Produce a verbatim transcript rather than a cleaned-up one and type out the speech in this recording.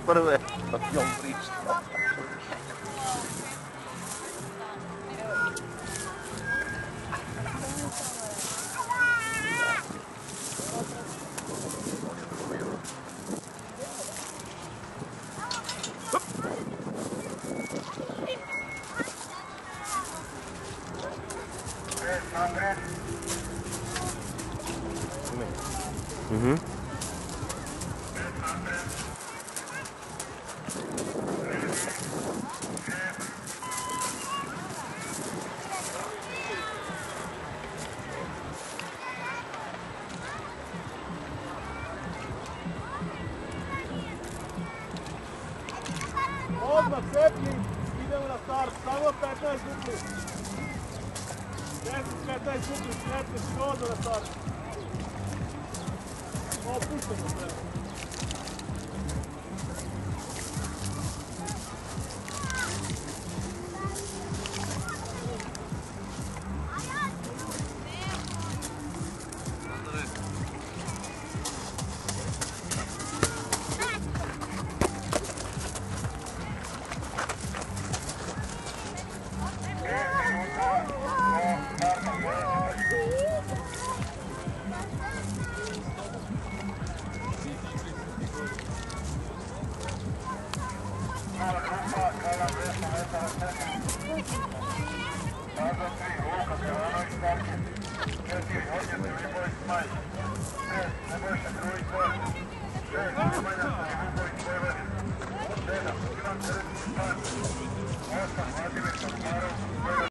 prve, pa njom prišla. Mhm. Odmah cepni, idemo na start, samo petnaest dupli. deset petnaest dupli, sretni si odmah na start. Opuštamo sve. Ne boj se